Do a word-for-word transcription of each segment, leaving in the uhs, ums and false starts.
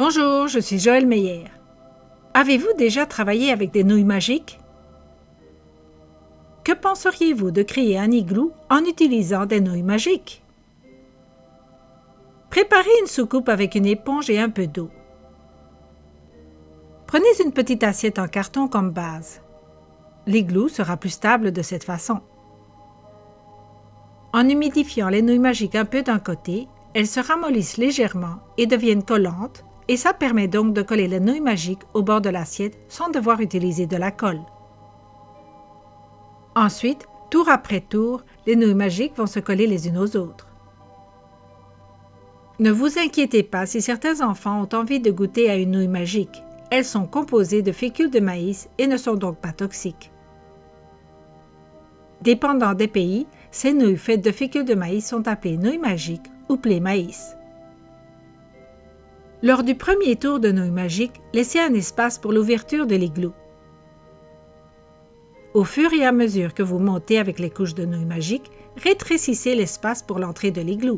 Bonjour, je suis Joël Meyer. Avez-vous déjà travaillé avec des nouilles magiques? Que penseriez-vous de créer un igloo en utilisant des nouilles magiques? Préparez une soucoupe avec une éponge et un peu d'eau. Prenez une petite assiette en carton comme base. L'igloo sera plus stable de cette façon. En humidifiant les nouilles magiques un peu d'un côté, elles se ramollissent légèrement et deviennent collantes, et ça permet donc de coller les nouilles magiques au bord de l'assiette sans devoir utiliser de la colle. Ensuite, tour après tour, les nouilles magiques vont se coller les unes aux autres. Ne vous inquiétez pas si certains enfants ont envie de goûter à une nouille magique. Elles sont composées de fécule de maïs et ne sont donc pas toxiques. Dépendant des pays, ces nouilles faites de fécule de maïs sont appelées nouilles magiques ou blé maïs. Lors du premier tour de nouilles magiques, laissez un espace pour l'ouverture de l'igloo. Au fur et à mesure que vous montez avec les couches de nouilles magiques, rétrécissez l'espace pour l'entrée de l'igloo.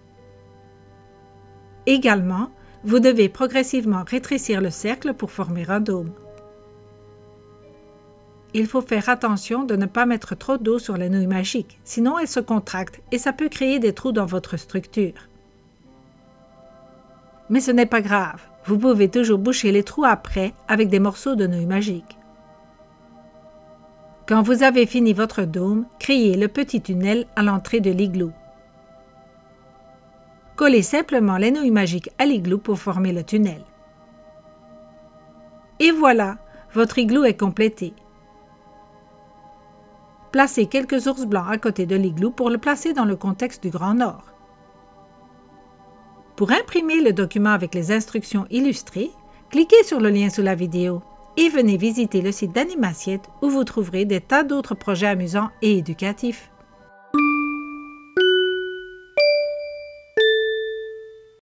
Également, vous devez progressivement rétrécir le cercle pour former un dôme. Il faut faire attention de ne pas mettre trop d'eau sur les nouilles magiques, sinon elles se contractent et ça peut créer des trous dans votre structure. Mais ce n'est pas grave, vous pouvez toujours boucher les trous après avec des morceaux de nouilles magiques. Quand vous avez fini votre dôme, créez le petit tunnel à l'entrée de l'igloo. Collez simplement les nouilles magiques à l'igloo pour former le tunnel. Et voilà, votre igloo est complété. Placez quelques ours blancs à côté de l'igloo pour le placer dans le contexte du Grand Nord. Pour imprimer le document avec les instructions illustrées, cliquez sur le lien sous la vidéo et venez visiter le site d'Animassiette où vous trouverez des tas d'autres projets amusants et éducatifs.